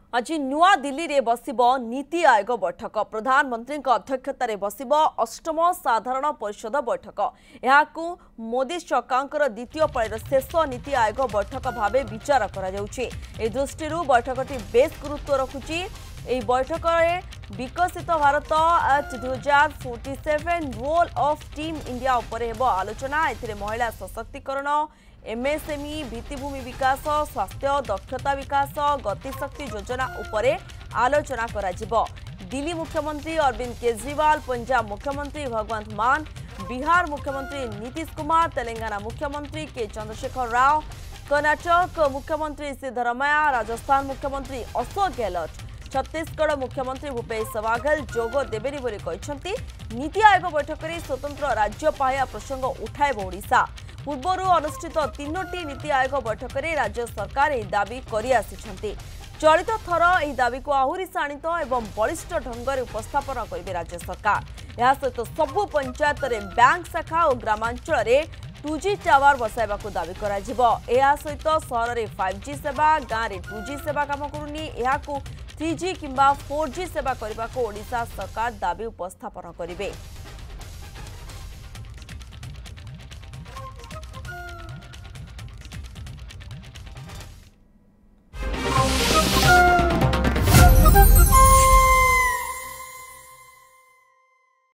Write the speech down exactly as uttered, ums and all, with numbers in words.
आज नुआ दिल्ली रे बसिब नीति आयोग बैठक। प्रधानमंत्री अध्यक्षतार बसिब अष्टम साधारण परिषद बैठक। यहाकू मोदी सरकार द्वितीय पाळीर शेष नीति आयोग बैठक भाव विचार करा जाउछि। ए दृष्टि बैठकटी बेस गुरुत्व रखुछि। एही बैठक में विकसित Bharat at two thousand forty seven role of team India उपर हेबो आलोचना। एथिरे महिला सशक्तिकरण, एमएसएमई, भित्तिभूमि विकास, स्वास्थ्य, दक्षता विकास, गतिशक्ति योजना उपरे आलोचना करा जिवो। दिल्ली मुख्यमंत्री अरविंद केजरीवाल, पंजाब मुख्यमंत्री भगवंत मान, बिहार मुख्यमंत्री नीतीश कुमार, तेलंगाना मुख्यमंत्री के चंद्रशेखर राव, कर्नाटक मुख्यमंत्री सिद्धरमैया, राजस्थान मुख्यमंत्री अशोक गहलोत, छत्तीसगढ़ मुख्यमंत्री भूपेश बघेल जोग देबेनी बोली कहिसंती। नीति आयोग बैठक में स्वतंत्र राज्य पाहया प्रसंग उठाइब ओडिशा। पूर्वर अनुष्ठित तीनोटी नीति आयोग बैठक में राज्य सरकार यह दाबी करि आसिछंती। चलित थर यह दाबी को आहुरी शाणित एवं बलिष्ठ ढंग से उपस्थापन करेंगे राज्य सरकार। यह सहित सबु पंचायत रे बैंक शाखा और ग्रामांचल रे टू जी टावर बसाइबा को दाबी करा जिवो। एहा सहित सहर रे फाइव जी सेवा, गाँव रे टू जी सेवा काम करुनी, एहाकू थ्री जी किंबा फोर जी सेवा करने को ओडिशा सरकार दाबी उपस्थापन करेंगे।